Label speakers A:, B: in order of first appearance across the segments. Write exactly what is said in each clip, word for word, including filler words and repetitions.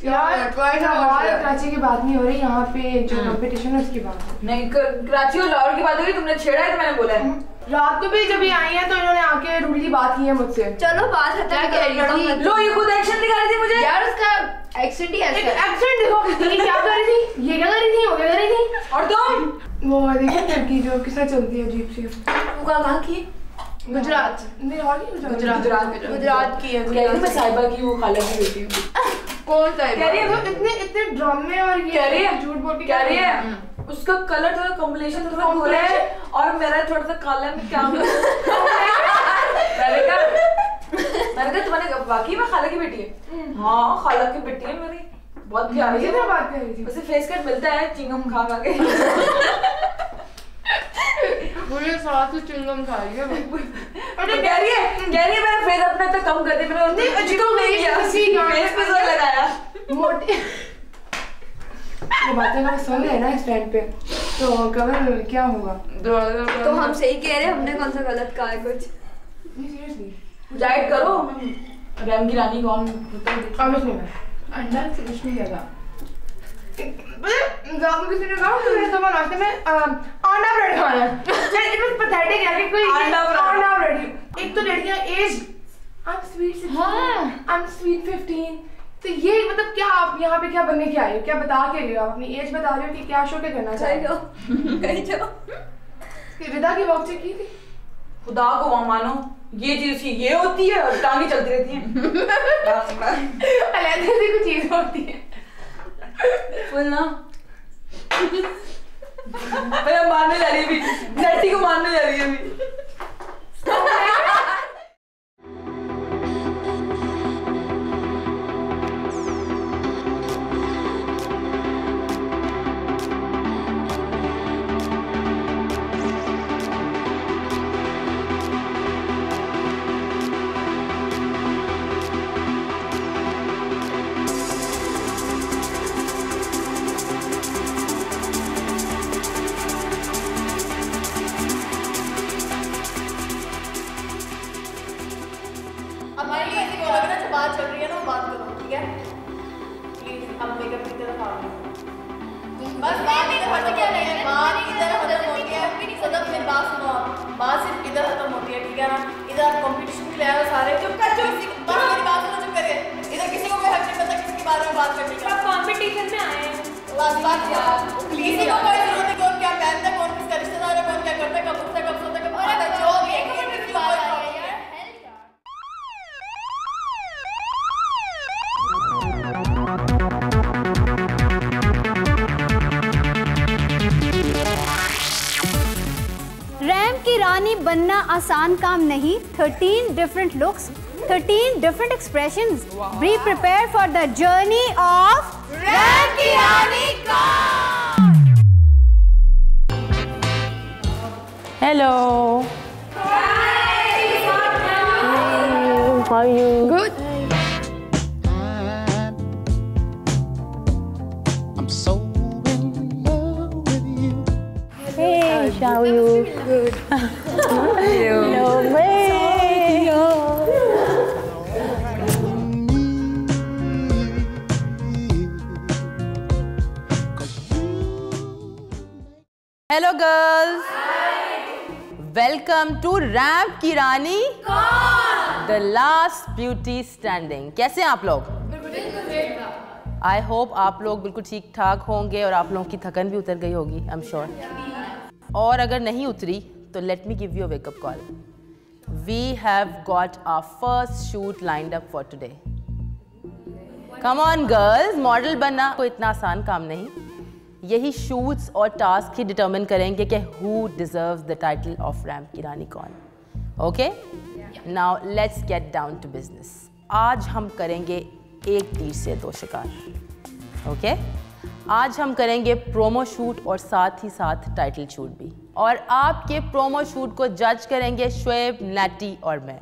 A: यार कराची की बात नहीं हो रही, यहाँ पे जो कंपटीशन है उसकी बात है।
B: नहीं, कराची और लाहौर की बात हो रही, तुमने छेड़ा है तो मैंने बोला है।
A: रात को भी जब ये आई है तो इन्होंने आके रूडली बात की है मुझसे।
C: चलो बात हटा के
B: लो, ये खुद एक्शन दिखा रही थी मुझे।
C: यार उसका एक्सेंट ही ऐसा है।
A: एक्सेंट देखो, ये क्या कर रही थी, ये क्या कर रही थी, वो क्या कर रही थी।
B: और तुम
A: वो देखिए लड़की जो किससे चलती है अजीब सी।
B: वो कहाँ की?
A: गुजरात। नहीं और
B: गुजरात गुजरात
C: गुजरात की है।
B: कह रही मैं साहिबा की वो खाला की बेटी हूँ।
C: कौन सा है?
A: कह रही है वो इतने इतने ड्रामे और ये
B: कह रही है
A: झूठ बोल के
B: कह रही है उसका कलर थोड़ा कॉम्बिनेशन थोड़ा गोरा है और मेरा थोड़ा सा काला है। मैं क्या मैंने कहा मैंने कहा तुम्हारे वाकई में खाला की बेटी है? हाँ खाला की बेटी है मेरी, बहुत प्यारी है।
A: बात कर रही थी
B: उसे फेस कट मिलता है चिंगम खा खा के।
A: पूरे साथ चिंगम खा रही है।
B: अरे कह रही है कह रही है मेरा फेस अपना तो कम कर दे, मैंने चिंगम नहीं किया, फेस पे जोर लगाया।
A: मोटी ये बातें अगर सुन ले ना इस टाइम पे तो कवर क्या होगा।
C: तो हम सही कह रहे हैं, हमने कौन सा गलत कहा है कुछ?
A: सीरियसली
B: डाइट करो। रैम की रानी कौन होता है?
A: अब नहीं मैं अंडा से कुछ नहीं लगा। ज़्यादा किसी ने कहा मैंने तो नाश्ते में अंडा ब्रेड खाया है। इट वाज पैथेटिक है कि कोई अंडा ब्रेड। एक तो लड़कियां एज आई एम स्वीट हाँ आई एम स्वीट फिफ्टीन, तो ये मतलब क्या आप यहाँ पे क्या बनने के आए हो, क्या बता के रहे हो, अपनी एज बता रहे हो कि क्या शो क्या करना चाहिए।
C: कहीं जाओ
A: रिदा की वॉक चेक की थी।
B: खुदा को वहाँ मानो ये चीज उसकी ये होती है और टांगे चलती रहती हैं।
A: अलग से कुछ चीज होती है
B: फुल ना। मैं मारने जा रही है अभी, नेटी को मारने जा रही है अभी।
C: बात चल रही है ना, वो बात करो ठीक है प्लीज। अब मेकअप की तरफ आओ, बस बात इधर खत्म क्या नहीं है, बात इधर खत्म होती है। सदब मेरी बात सुनो, आप बात सिर्फ इधर खत्म होती है ठीक है ना। इधर आप कंपटीशन के लिए आए हो सारे, चुप कर चुप बस मेरी बात सुनो, चुप करिए। इधर किसी को कोई हक नहीं पता किसी के बारे में बात करने का। आप कंपटीशन में आए हैं, बस बात यार प्लीज। किसी को कोई जरूरत नहीं कौन क्या पहनता है, कौन किसका रिश्तेदार है, कौन क्या करता है, कब उठता है कब सोता है, कब आता है, जो भी है किसी बात आ रही है यार।
D: रैम की रानी बनना आसान काम नहीं। Thirteen different looks, thirteen different expressions. Be prepare for the journey of ramp की रानी कौन।
E: Hello, how are you?
A: Good.
E: How are you?
A: Good.
E: Hello, babe. Hello, girls. Welcome to ramp की रानी कौन? The last beauty standing. कैसे हैं आप लोग? आई होप आप लोग बिल्कुल ठीक ठाक होंगे और आप लोगों की थकन भी उतर गई होगी, आई एम श्योर। और अगर नहीं उतरी तो let me give you a wake up call. We have got our first shoot lined up for today. Come on girls, model बनना कोई इतना आसान काम नहीं। यही शूट्स और टास्क ही डिटरमिन करेंगे कि who deserves the title of ramp की रानी कौन। Okay, now let's get down to business. आज हम करेंगे एक तीर से दो शिकार। Okay okay? आज हम करेंगे प्रोमो शूट और साथ ही साथ टाइटल शूट भी। और आपके प्रोमो शूट को जज करेंगे श्वेब, नैटी और मैं।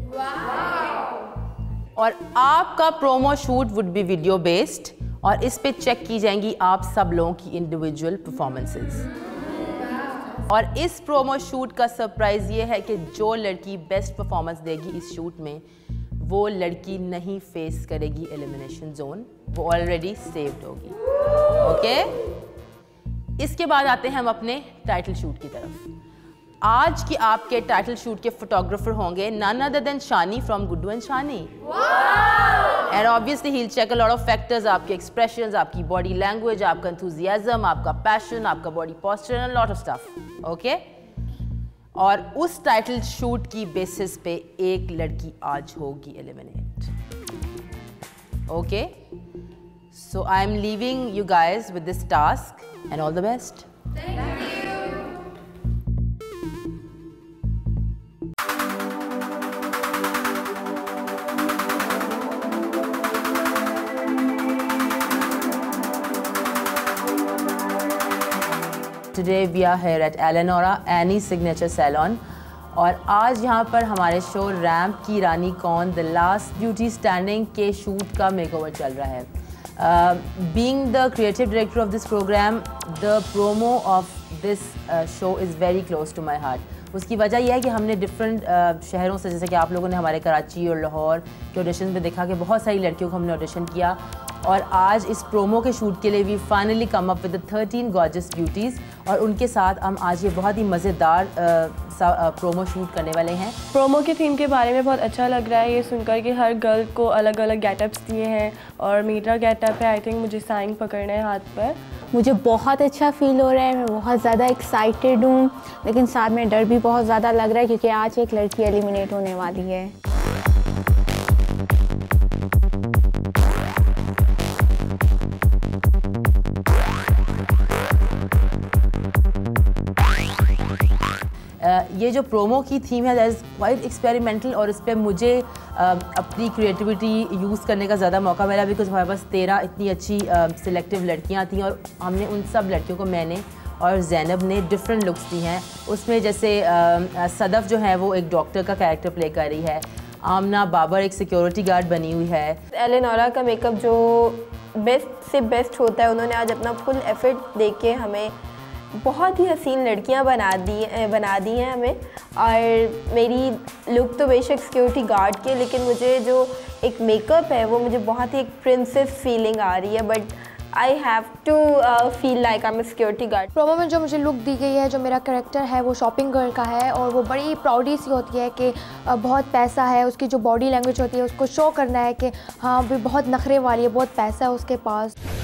E: और आपका promo shoot would be video based और इस पे चेक की जाएंगी आप सब लोगों की इंडिविजुअल परफॉर्मेंसेस। और इस प्रोमो शूट का सरप्राइज ये है कि जो लड़की बेस्ट परफॉर्मेंस देगी इस शूट में वो लड़की नहीं फेस करेगी एलिमिनेशन जोन, वो ऑलरेडी सेव्ड होगी। ओके, इसके बाद आते हैं हम अपने टाइटल शूट की तरफ। आज की आपके टाइटल शूट के फोटोग्राफर होंगे none other than Shani from Guddu and Shani. And obviously he will check a lot of factors, आपके एक्सप्रेशंस, आपकी बॉडी लैंग्वेज, आपका एंथुसियाज्म, आपका पैशन, आपका body posture and lot of stuff. Okay, और उस टाइटल शूट की बेसिस पे एक लड़की आज होगी eliminate. Okay, so I am leaving you guys with this task and all the best. Today we are here at Eleonora Annie Signature Salon और आज यहाँ पर हमारे शो रैम्प की रानी कौन द लास्ट ब्यूटी स्टैंडिंग के शूट का मेकओवर चल रहा है। Being the creative director of this program, the promo of this show is very close to my heart. उसकी वजह यह है कि हमने डिफरेंट uh, शहरों से, जैसे कि आप लोगों ने हमारे कराची और लाहौर के ऑडिशन में देखा कि बहुत सारी लड़कियों को हमने ऑडिशन किया और आज इस प्रोमो के शूट के लिए we finally come up with thirteen gorgeous beauties और उनके साथ हम आज ये बहुत ही मज़ेदार प्रोमो शूट करने वाले हैं।
F: प्रोमो के थीम के बारे में बहुत अच्छा लग रहा है ये सुनकर कि हर गर्ल को अलग अलग गेटअप्स दिए हैं और मेरा गेटअप है आई थिंक मुझे साइन पकड़ना है हाथ पर।
G: मुझे बहुत अच्छा फील हो रहा है, मैं बहुत ज़्यादा एक्साइटेड हूँ, लेकिन साथ में डर भी बहुत ज़्यादा लग रहा है क्योंकि आज एक लड़की एलिमिनेट होने वाली है।
E: Uh, ये जो प्रोमो की थीम है दैट इज़ क्वाइट एक्सपेरिमेंटल और इस पर मुझे uh, अपनी क्रिएटिविटी यूज़ करने का ज़्यादा मौका मिला बिकॉज हमारे पास तेरह इतनी अच्छी सिलेक्टिव uh, लड़कियाँ थीं और हमने उन सब लड़कियों को, मैंने और ज़ैनब ने डिफरेंट लुक्स दी हैं। उसमें जैसे uh, सदफ़ जो है वो एक डॉक्टर का कैरेक्टर प्ले कर रही है, आमना बाबर एक सिक्योरिटी गार्ड बनी हुई है।
F: एलेनोरा का मेकअप जो बेस्ट से बेस्ट होता है, उन्होंने आज अपना फुल एफर्ट दे के हमें बहुत ही हसीन लड़कियां बना दी बना दी हैं हमें। और मेरी लुक तो बेशक सिक्योरिटी गार्ड के, लेकिन मुझे जो एक मेकअप है वो मुझे बहुत ही एक प्रिंसेस फीलिंग आ रही है, but I have to feel like I am security guard.
A: Promo में जो मुझे लुक दी गई है, जो मेरा कैरेक्टर है वो शॉपिंग गर्ल का है और वो बड़ी प्राउडी सी होती है कि बहुत पैसा है, उसकी जो बॉडी लैंग्वेज होती है उसको शो करना है कि हाँ भी बहुत नखरे वाली है, बहुत पैसा है उसके पास।